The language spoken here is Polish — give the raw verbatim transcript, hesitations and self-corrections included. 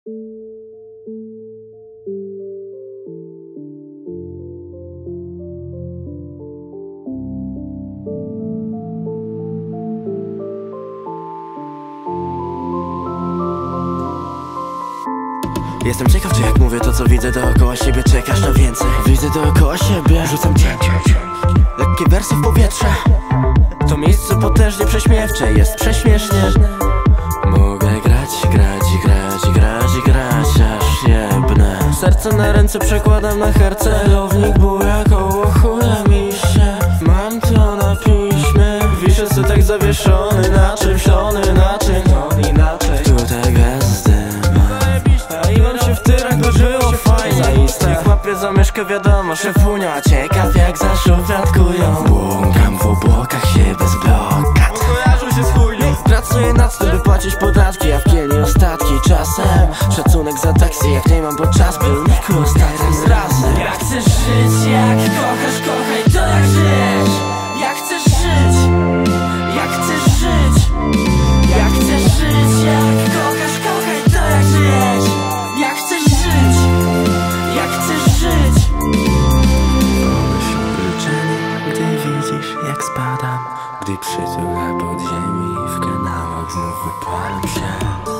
Jestem ciekaw, czy jak mówię to, co widzę dookoła siebie, czekasz na więcej. Widzę dookoła siebie, rzucam cię lekkie wersy w powietrze. To miejsce potężnie prześmiewcze, jest prześmiesznie. Mogę grać, grać i grać i grać i grać, aż jebnę. Serce na ręce przekładam na herce. Celownik buja koło chuja mi się. Mam to na piśmie. Wiszę sobie tak zawieszony na czymś, lony na czym, on inaczej. Tutaj gwiazdy ma i mam się w tyrach, bo było fajnie. Zaiste chłopie zamieszka, wiadomo, szefunia. Ciekaw jak za szufladkują. Błąkam w obłokach się bez blokad. Kojarzą się z chujnią. Pracuję nad tym, by płacić podatki, a w kieli ostatki. Czasem szacunek za taksy, jak nie mam, bo czas był niku ostatni z razy. Jak chcesz żyć, jak kochasz, kochaj to jak żyjesz. Jak chcesz żyć, jak chcesz żyć, jak chcesz żyć, jak kochasz, kochaj to jak żyjesz. Jak chcesz żyć, jak chcesz żyć. Pomyśl milczenie, gdy widzisz jak spadam, gdy przytucha pod ziemi, w kanałach znów wypalam się.